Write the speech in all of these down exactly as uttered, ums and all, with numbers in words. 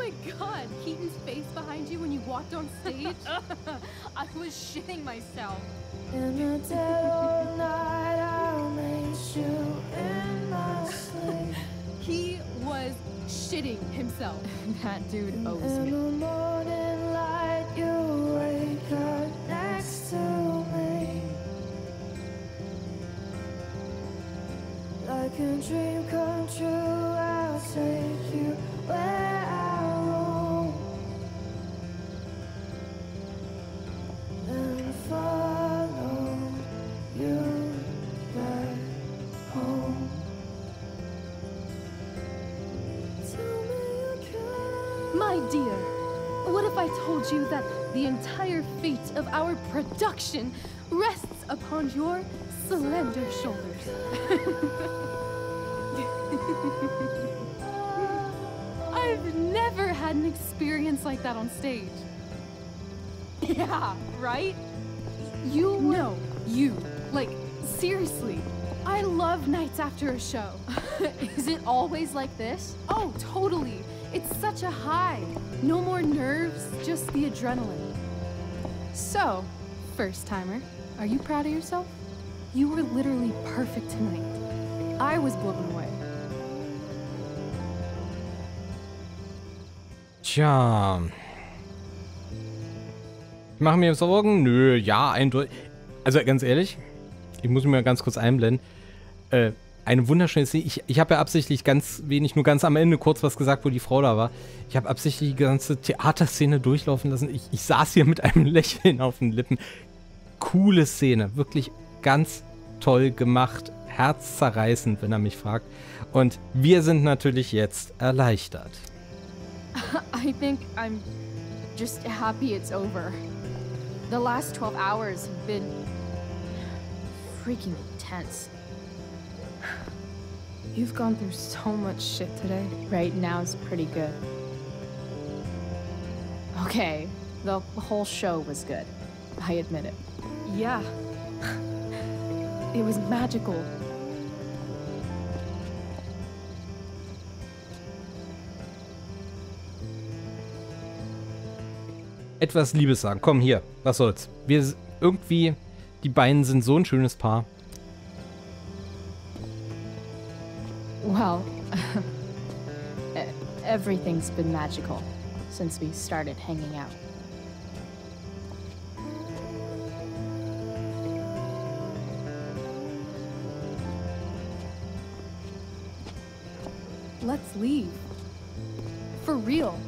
my god, Keaton's face behind you when you walked on stage? I was shitting myself. In the dead of night, I'll meet you in my sleep. He was shitting himself. That dude owes In me. the morning light, you wake up next to me. Like a dream come true, I'll take you where I roam. Then follow you back home. Tell me you care. My dear, what if I told you that the entire fate of our production rests upon your slender shoulders? I've never had an experience like that on stage. Yeah, right? You were... No, you. Like, seriously. I love nights after a show. Is it always like this? Oh, totally. It's such a high. No more nerves, just the adrenaline. So, first timer, are you proud of yourself? You were literally perfect tonight. I was blown away. Tja. Ich mache mir Sorgen? Nö, ja, eindeutig. Also ganz ehrlich, ich muss mir ganz kurz einblenden. Äh, eine wunderschöne Szene. Ich, ich habe ja absichtlich ganz wenig, nur ganz am Ende kurz was gesagt, wo die Frau da war. Ich habe absichtlich die ganze Theaterszene durchlaufen lassen. Ich, ich saß hier mit einem Lächeln auf den Lippen. Coole Szene. Wirklich ganz toll gemacht. Herzzerreißend, wenn er mich fragt. Und wir sind natürlich jetzt erleichtert. I think I'm just happy it's over. The last twelve hours have been freaking intense. You've gone through so much shit today. Right now is pretty good. Okay, the whole show was good. I admit it. Yeah. It was magical. Etwas Liebes sagen. Komm, hier. Was soll's. Wir irgendwie, die beiden sind so ein schönes Paar. Well, everything's been magical since we started hanging out. Let's leave. For real.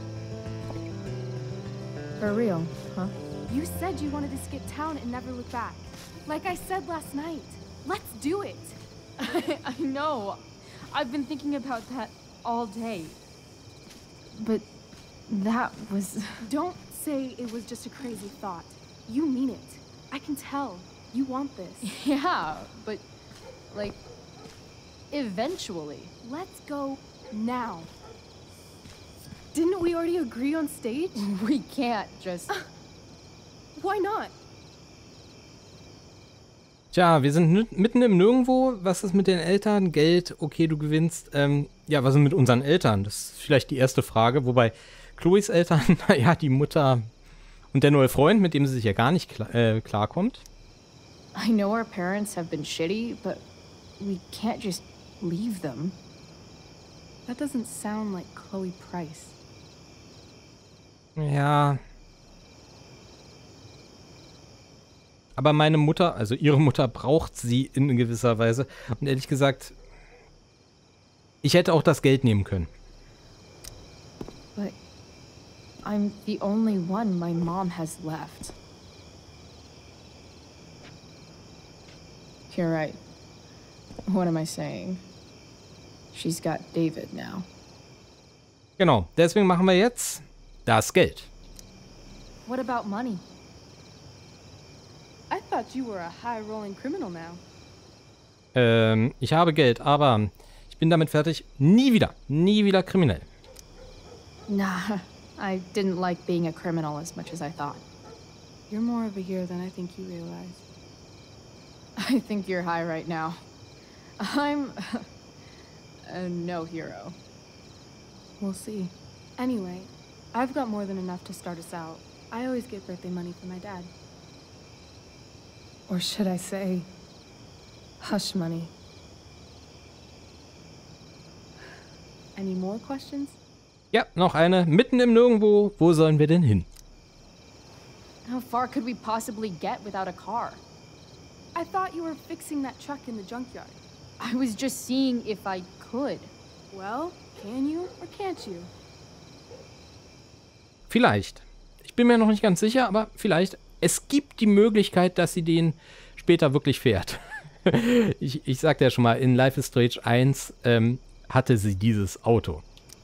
For real, huh? You said you wanted to skip town and never look back. Like I said last night. Let's do it. I, I know. I've been thinking about that all day. But that was... Don't say it was just a crazy thought. You mean it. I can tell. You want this. Yeah, but, like, eventually. Let's go now. Didn't we already agree on stage? We can't just... Why not? Tja, wir sind mitten im Nirgendwo. Was ist mit den Eltern? Geld, okay, du gewinnst. Ähm, ja, was ist mit unseren Eltern? Das ist vielleicht die erste Frage. Wobei Chloes Eltern, naja, die Mutter und der neue Freund, mit dem sie sich ja gar nicht klar, äh, klarkommt. I know our parents have been shitty, but we can't just leave them. That doesn't sound like Chloe Price. Ja. Aber meine Mutter, also ihre Mutter, braucht sie in gewisser Weise. Und ehrlich gesagt, ich hätte auch das Geld nehmen können. But I'm the only one my mom has left. You're right. What am I saying? She's got David now. Genau, deswegen machen wir jetzt das Geld. What about money? I thought you were a high-rolling criminal now. Ähm, ich habe Geld, aber ich bin damit fertig. Nie wieder, nie wieder kriminell. Nah, I didn't like being a criminal as much as I thought. You're more of a hero than I think you realize. I think you're high right now. I'm a no hero. We'll see. Anyway, I've got more than enough to start us out. I always get birthday money from my dad. Or should I say, hush money. Any more questions? Ja, noch eine. Mitten im Nirgendwo. Wo sollen wir denn hin? How far could we possibly get without a car? I thought you were fixing that truck in the junkyard. I was just seeing if I could. Well, can you or can't you? Vielleicht. Ich bin mir noch nicht ganz sicher, aber vielleicht. Es gibt die Möglichkeit, dass sie den später wirklich fährt. ich, ich sagte ja schon mal, in Life is Strange eins ähm, hatte sie dieses Auto.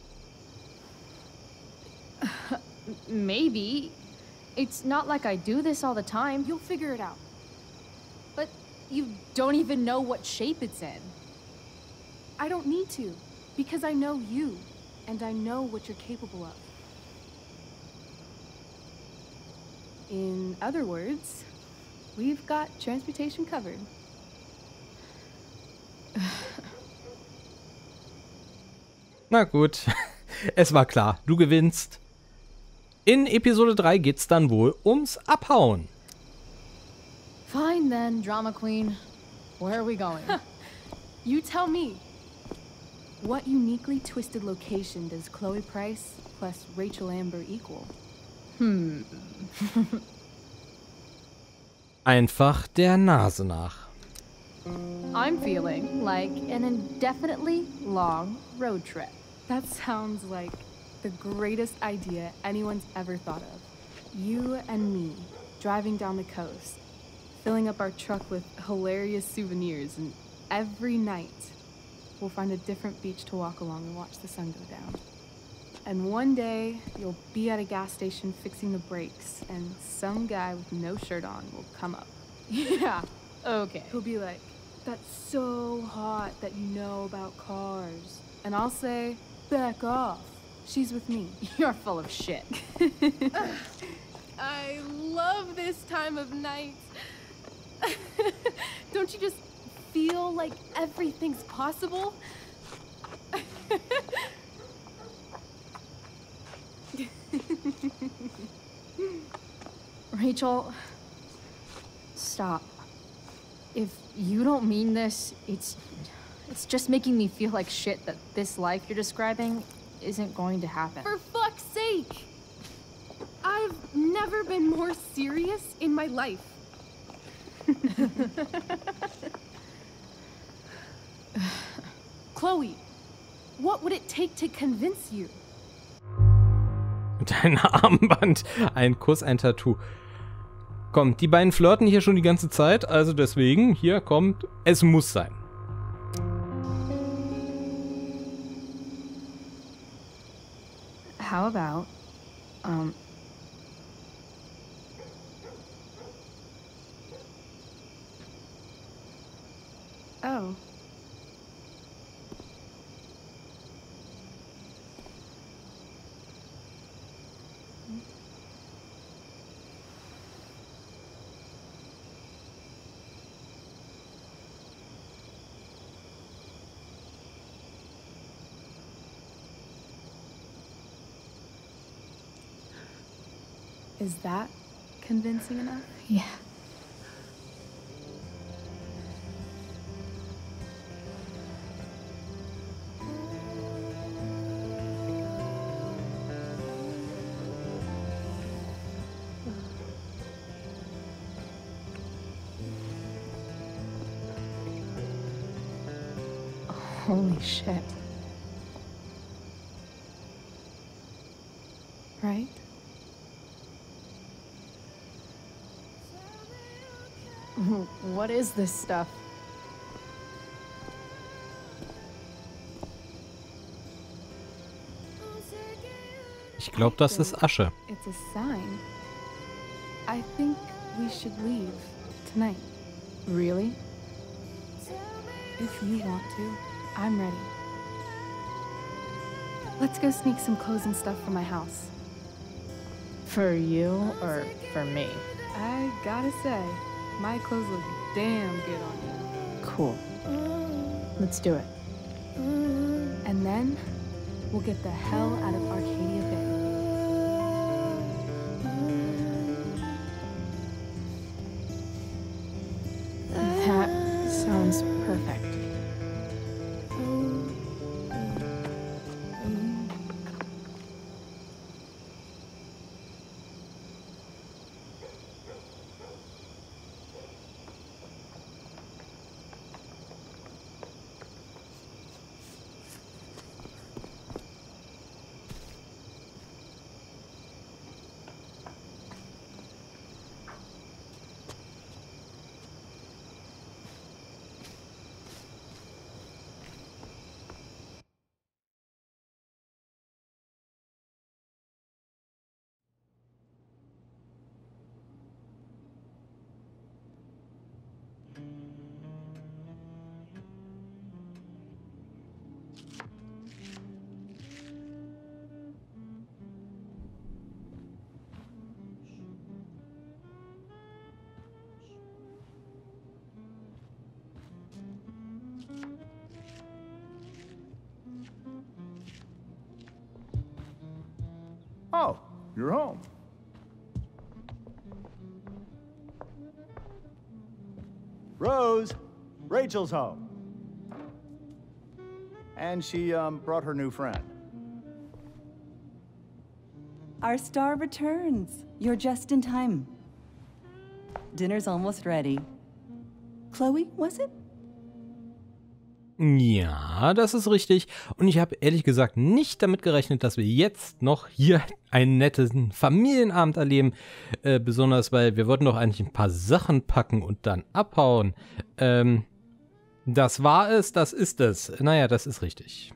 Maybe. It's not like I do this all the time. You'll figure it out. But you don't even know what shape it's in. I don't need to, because I know you, and I know what you're capable of. In other words, we've got transportation covered. Na gut, es war klar, du gewinnst. In Episode drei geht's dann wohl ums Abhauen. Fine then, Drama Queen. Where are we going? You tell me. What uniquely twisted location does Chloe Price plus Rachel Amber equal? Hmm. Einfach der Nase nach. I'm feeling like an indefinitely long road trip. That sounds like the greatest idea anyone's ever thought of. You and me, driving down the coast, filling up our truck with hilarious souvenirs, and every night we'll find a different beach to walk along and watch the sun go down. And one day you'll be at a gas station fixing the brakes, and some guy with no shirt on will come up. Yeah, okay. He'll be like, "That's so hot that you know about cars." And I'll say, "Back off. She's with me." You're full of shit. I love this time of night. Don't you just feel like everything's possible? Rachel, stop. If you don't mean this, it's it's just making me feel like shit that this life you're describing isn't going to happen. For fuck's sake! I've never been more serious in my life. Chloe, what would it take to convince you? Dein Armband. Ein Kuss, ein Tattoo. Komm, die beiden flirten hier schon die ganze Zeit, also deswegen, hier kommt, es muss sein. How about, um... Oh. Is that convincing enough? yeah. Holy shit. Right? What is this stuff? Ich glaube, das ist Asche. It's a sign. I think we should leave tonight. Really? If you want to, I'm ready. Let's go sneak some clothes and stuff from my house. For you or for me? I gotta say, my clothes look damn good on you. Cool. Let's do it. And then, we'll get the hell out of Arcadia Bay. Oh, you're home. Rose, Rachel's home. And she um, brought her new friend. Our star returns. You're just in time. Dinner's almost ready. Chloe, was it? Ja, das ist richtig. Und ich habe ehrlich gesagt nicht damit gerechnet, dass wir jetzt noch hier einen netten Familienabend erleben. Äh, besonders, weil wir wollten doch eigentlich ein paar Sachen packen und dann abhauen. Ähm, das war es, das ist es. Naja, das ist richtig.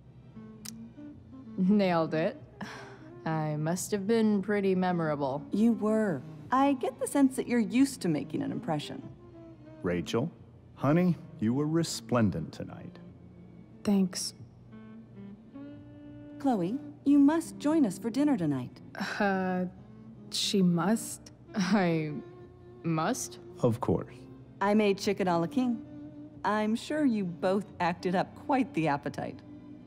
Nailed it. I must have been pretty memorable. You were. I get the sense that you're used to making an impression. Rachel, honey, you were resplendent tonight. Thanks. Chloe, you must join us for dinner tonight. Uh, she must? I must? Of course. I made chicken a la king. I'm sure you both acted up quite the appetite.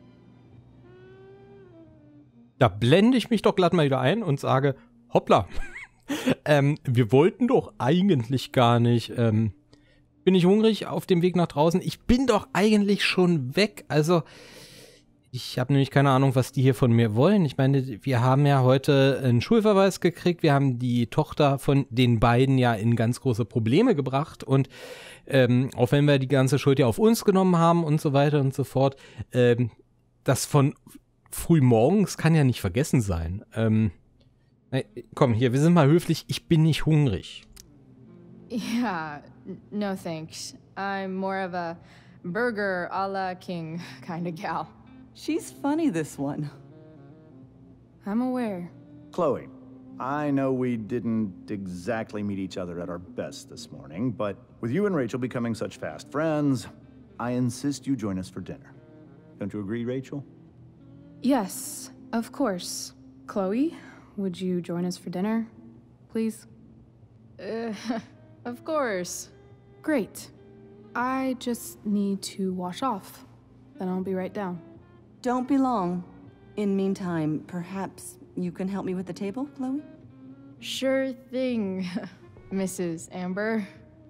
Da blende ich mich doch glatt mal wieder ein und sage, hoppla, ähm, wir wollten doch eigentlich gar nicht. Ähm, bin ich hungrig auf dem Weg nach draußen? Ich bin doch eigentlich schon weg. Also, ich habe nämlich keine Ahnung, was die hier von mir wollen. Ich meine, wir haben ja heute einen Schulverweis gekriegt. Wir haben die Tochter von den beiden ja in ganz große Probleme gebracht. Und ähm, auch wenn wir die ganze Schuld ja auf uns genommen haben und so weiter und so fort, ähm, das von früh morgens kann ja nicht vergessen sein. Ähm, komm, hier, wir sind mal höflich. Ich bin nicht hungrig. Yeah, n- no thanks. I'm more of a burger a la king kind of gal. She's funny, this one. I'm aware. Chloe, I know we didn't exactly meet each other at our best this morning, but with you and Rachel becoming such fast friends, I insist you join us for dinner. Don't you agree, Rachel? Yes, of course. Chloe, would you join us for dinner, please? Uh, of course. Great. I just need to wash off. Then I'll be right down. Don't be long. In meantime, perhaps you can help me with the table, Chloe? Sure thing, Missus Amber.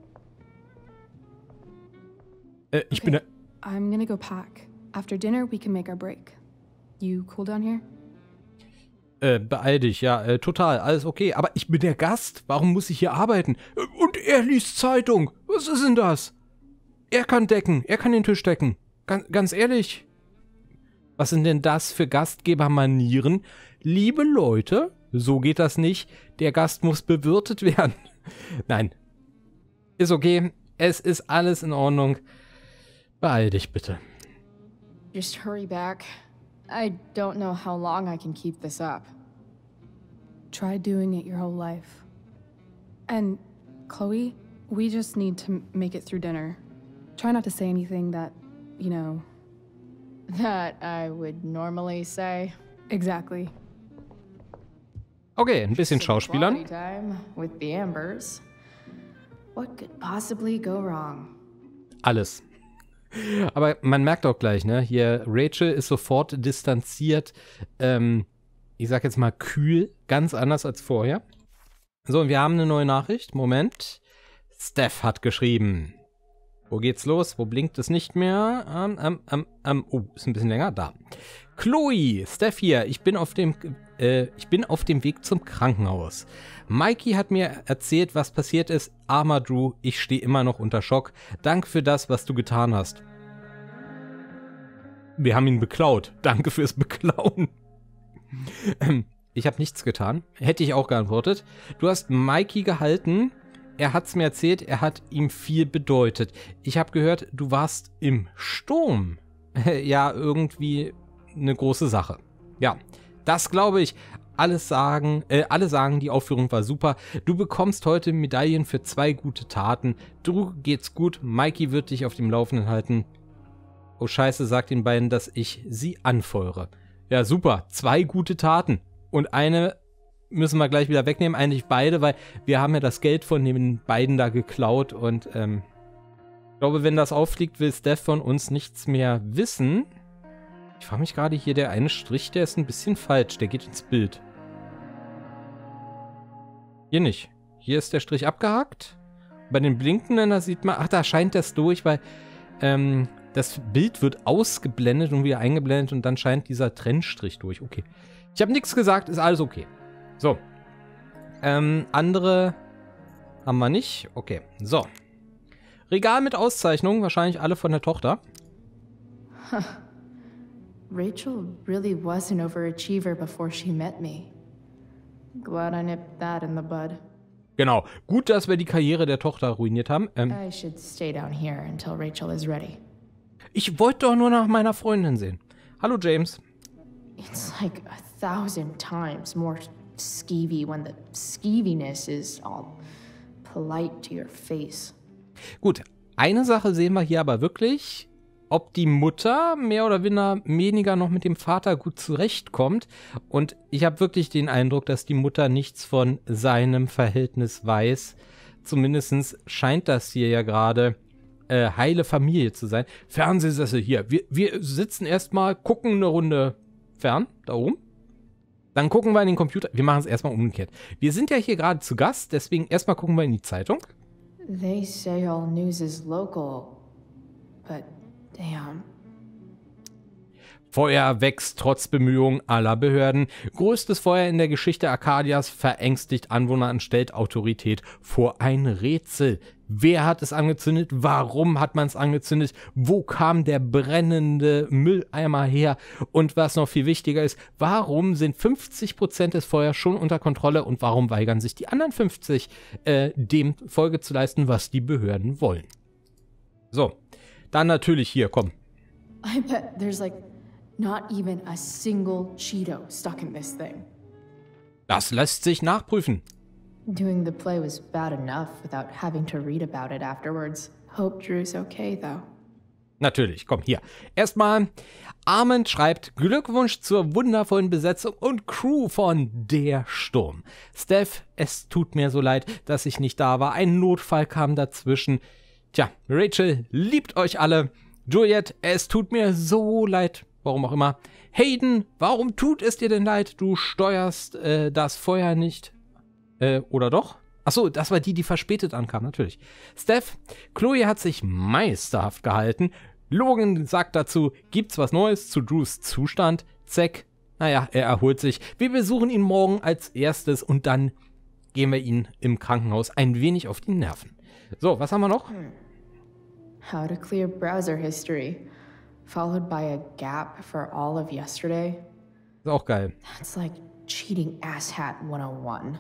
Äh, ich bin... I'm gonna go pack. After dinner, we can make our break. You cool down here? Äh, beeil dich, ja, äh, total, alles okay. Aber ich bin der Gast. Warum muss ich hier arbeiten? Äh, und er liest Zeitung. Was ist denn das? Er kann decken. Er kann den Tisch decken. Ganz, ganz ehrlich. Was sind denn das für Gastgebermanieren? Liebe Leute, so geht das nicht. Der Gast muss bewirtet werden. Nein. Ist okay. Es ist alles in Ordnung. Beeil dich bitte. Just hurry back. I don't know how long I can keep this up. Try doing it your whole life. And, Chloe, we just need to make it through dinner. Try not to say anything that, you know... That I would normally say. Exactly. Okay, ein bisschen Schauspielern. Quality time with the Ambers. What could possibly go wrong? Alles. Aber man merkt auch gleich, ne, hier Rachel ist sofort distanziert, ähm, ich sag jetzt mal kühl, ganz anders als vorher. So, und wir haben eine neue Nachricht. Moment. Steph hat geschrieben. Wo geht's los? Wo blinkt es nicht mehr? Ähm, ähm, ähm, ähm, oh, ist ein bisschen länger. Da. Chloe, Steph hier. Ich bin auf dem, äh, ich bin auf dem Weg zum Krankenhaus. Mikey hat mir erzählt, was passiert ist. Armer Drew, ich stehe immer noch unter Schock. Danke für das, was du getan hast. Wir haben ihn beklaut. Danke fürs Beklauen. Ich habe nichts getan. Hätte ich auch geantwortet. Du hast Mikey gehalten. Er hat's mir erzählt, er hat ihm viel bedeutet. Ich habe gehört, du warst im Sturm. Ja, irgendwie eine große Sache. Ja, das glaube ich. Alles sagen, äh, alle sagen, die Aufführung war super. Du bekommst heute Medaillen für zwei gute Taten. Drew geht's gut. Mikey wird dich auf dem Laufenden halten. Oh Scheiße, sagt den beiden, dass ich sie anfeuere. Ja, super. Zwei gute Taten. Und eine müssen wir gleich wieder wegnehmen. Eigentlich beide, weil wir haben ja das Geld von den beiden da geklaut. Und ähm, ich glaube, wenn das auffliegt, will Steph von uns nichts mehr wissen. Ich frage mich gerade hier, der eine Strich, der ist ein bisschen falsch. Der geht ins Bild. Hier nicht. Hier ist der Strich abgehakt. Bei den Blinkenden, da sieht man, ach, da scheint das durch, weil ähm, das Bild wird ausgeblendet und wieder eingeblendet und dann scheint dieser Trennstrich durch. Okay. Ich habe nichts gesagt, ist alles okay. So. Ähm, andere haben wir nicht. Okay, so. Regal mit Auszeichnungen, wahrscheinlich alle von der Tochter. Huh. Rachel really was an overachiever before she met me. Glad I nipped that in the bud. Genau. Gut, dass wir die Karriere der Tochter ruiniert haben. Ähm, I should stay down here until Rachel is ready. ich wollte doch nur nach meiner Freundin sehen. Hallo, James. It's like a thousand times more skeevy when the skeeviness is all polite to your face. Gut, eine Sache sehen wir hier aber wirklich, ob die Mutter mehr oder weniger noch mit dem Vater gut zurechtkommt. Und ich habe wirklich den Eindruck, dass die Mutter nichts von seinem Verhältnis weiß. Zumindest scheint das hier ja gerade äh, heile Familie zu sein. Fernsehsessel hier. Wir, wir sitzen erstmal, gucken eine Runde fern, da oben. Dann gucken wir in den Computer. Wir machen es erstmal umgekehrt. Wir sind ja hier gerade zu Gast, deswegen erstmal gucken wir in die Zeitung. They say all news is local, but damn. Feuer wächst trotz Bemühungen aller Behörden. Größtes Feuer in der Geschichte Arkadias verängstigt Anwohner und stellt Autorität vor ein Rätsel. Wer hat es angezündet? Warum hat man es angezündet? Wo kam der brennende Mülleimer her? Und was noch viel wichtiger ist, warum sind fünfzig Prozent des Feuers schon unter Kontrolle und warum weigern sich die anderen fünfzig, äh, dem Folge zu leisten, was die Behörden wollen? So, dann natürlich hier, komm. I bet there's like not even a single Cheeto stuck in this thing. Das lässt sich nachprüfen. Doing the play was bad enough without having to read about it afterwards. Hope Drew's okay, though. Natürlich, komm, hier. Erstmal, Armand schreibt Glückwunsch zur wundervollen Besetzung und Crew von Der Sturm. Steph, es tut mir so leid, dass ich nicht da war. Ein Notfall kam dazwischen. Tja, Rachel liebt euch alle. Juliet, es tut mir so leid. Warum auch immer. Hayden, warum tut es dir denn leid? Du steuerst äh, das Feuer nicht. Äh, oder doch? Achso, das war die, die verspätet ankam, natürlich. Steph, Chloe hat sich meisterhaft gehalten. Logan sagt dazu, gibt's was Neues zu Drews Zustand? Zack, naja, er erholt sich. Wir besuchen ihn morgen als erstes und dann gehen wir ihn im Krankenhaus ein wenig auf die Nerven. So, was haben wir noch? How to clear browser history, followed by a gap for all of yesterday. Ist auch geil. That's like cheating asshat one oh one.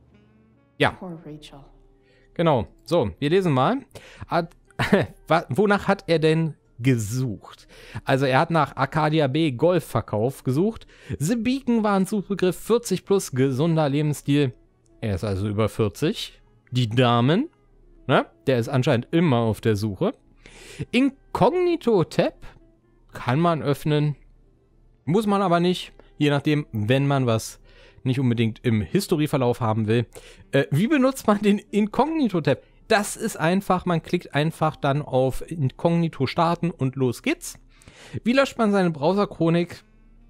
Ja. Poor Rachel. Genau. So, wir lesen mal. Hat, wonach hat er denn gesucht? Also er hat nach Arcadia B Golfverkauf gesucht. The Beacon war ein Suchbegriff, vierzig plus, gesunder Lebensstil. Er ist also über vierzig. Die Damen, ne? Der ist anscheinend immer auf der Suche. Inkognito-Tab kann man öffnen. Muss man aber nicht. Je nachdem, wenn man was nicht unbedingt im History-Verlauf haben will. Äh, wie benutzt man den Inkognito-Tab? Das ist einfach, man klickt einfach dann auf Inkognito starten und los geht's. Wie löscht man seine Browser-Chronik?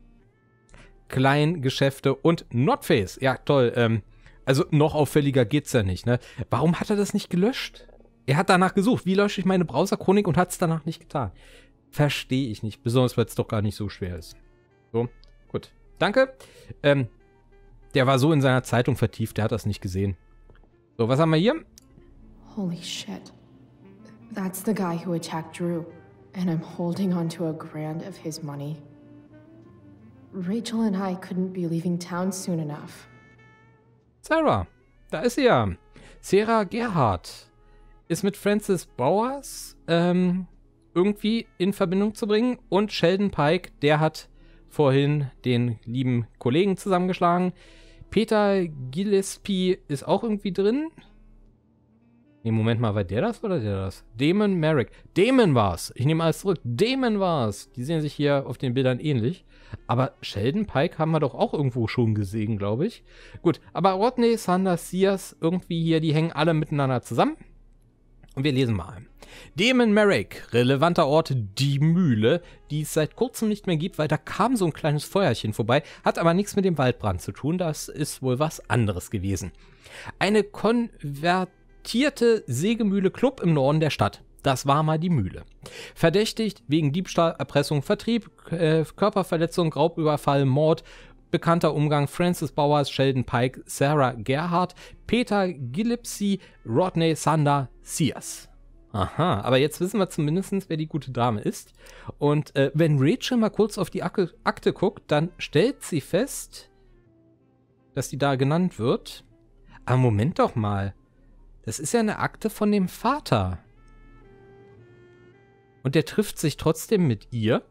Kleingeschäfte und Notface. Ja, toll. Ähm, also noch auffälliger geht's ja nicht, ne? Warum hat er das nicht gelöscht? Er hat danach gesucht, wie lösche ich meine Browser-Chronik und hat es danach nicht getan. Verstehe ich nicht, besonders weil es doch gar nicht so schwer ist. So, gut. Danke. Ähm, Der war so in seiner Zeitung vertieft, der hat das nicht gesehen. So, was haben wir hier? Holy shit. That's the guy who attacked Drew. And I'm holding on to a grand of his money. Rachel and I couldn't be leaving town soon enough. Sarah, da ist sie ja. Sarah Gerhardt ist mit Francis Bowers ähm, irgendwie in Verbindung zu bringen. Und Sheldon Pike, der hat vorhin den lieben Kollegen zusammengeschlagen. Peter Gillespie ist auch irgendwie drin. Nee, Moment mal, war der das oder der das? Damon Merrick. Damon war's. Ich nehme alles zurück. Damon war's. Die sehen sich hier auf den Bildern ähnlich. Aber Sheldon Pike haben wir doch auch irgendwo schon gesehen, glaube ich. Gut, aber Rodney, Sanders, Sears, irgendwie hier, die hängen alle miteinander zusammen. Und wir lesen mal. Damon Merrick, relevanter Ort, die Mühle, die es seit kurzem nicht mehr gibt, weil da kam so ein kleines Feuerchen vorbei, hat aber nichts mit dem Waldbrand zu tun, das ist wohl was anderes gewesen. Eine konvertierte Sägemühle Club im Norden der Stadt. Das war mal die Mühle. Verdächtigt wegen Diebstahl, Erpressung, Vertrieb, äh, Körperverletzung, Raubüberfall, Mord, bekannter Umgang Francis Bowers, Sheldon Pike, Sarah Gerhardt, Peter Gillespie, Rodney Sander, Sears. Aha, aber jetzt wissen wir zumindest, wer die gute Dame ist. Und äh, wenn Rachel mal kurz auf die Akte, Akte guckt, dann stellt sie fest, dass die da genannt wird. Aber Moment doch mal. Das ist ja eine Akte von dem Vater. Und der trifft sich trotzdem mit ihr?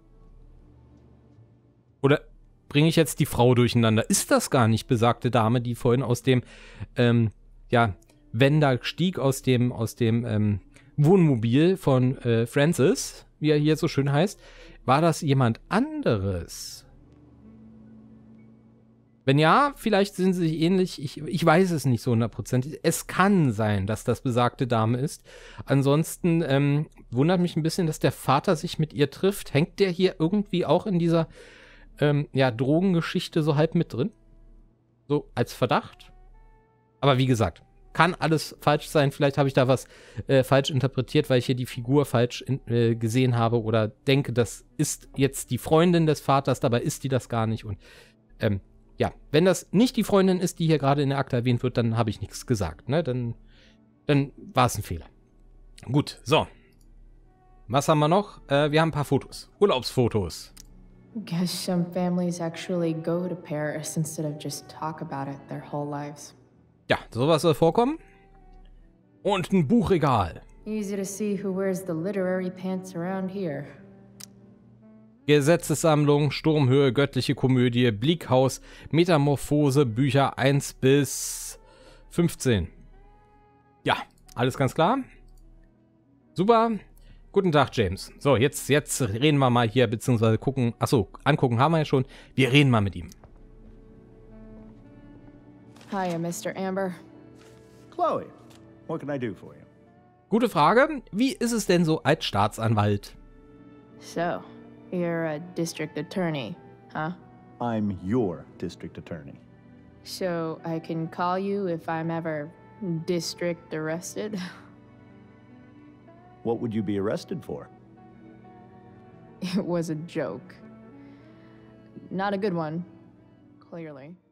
Oder bringe ich jetzt die Frau durcheinander? Ist das gar nicht besagte Dame, die vorhin aus dem, ähm, ja, Wender stieg aus dem, aus dem, ähm, Wohnmobil von äh, Francis, wie er hier so schön heißt? War das jemand anderes? Wenn ja, vielleicht sind sie sich ähnlich. Ich, ich weiß es nicht so hundertprozentig. Es kann sein, dass das besagte Dame ist. Ansonsten ähm, wundert mich ein bisschen, dass der Vater sich mit ihr trifft. Hängt der hier irgendwie auch in dieser ähm, ja, Drogengeschichte so halb mit drin? So als Verdacht? Aber wie gesagt, kann alles falsch sein. Vielleicht habe ich da was äh, falsch interpretiert, weil ich hier die Figur falsch in, äh, gesehen habe oder denke, das ist jetzt die Freundin des Vaters, dabei ist die das gar nicht. Und ähm, ja, wenn das nicht die Freundin ist, die hier gerade in der Akte erwähnt wird, dann habe ich nichts gesagt. Ne? Dann, dann war es ein Fehler. Gut, so. Was haben wir noch? Äh, wir haben ein paar Fotos. Urlaubsfotos. Guess some families actually go to Paris instead of just talk about it their whole lives. Ja, sowas soll vorkommen. Und ein Buchregal. Easy to see who wears the literary pants around here. Gesetzessammlung, Sturmhöhe, göttliche Komödie, Bleakhaus, Metamorphose, Bücher eins bis fünfzehn. Ja, alles ganz klar. Super. Guten Tag, James. So, jetzt, jetzt reden wir mal hier, beziehungsweise gucken. Achso, angucken haben wir ja schon. Wir reden mal mit ihm. Hiya, Mister Amber. Chloe, what can I do for you? Gute Frage. Wie ist es denn so als Staatsanwalt? So, you're a district attorney, huh? I'm your district attorney. So I can call you if I'm ever district arrested? What would you be arrested for? It was a joke. Not a good one, clearly.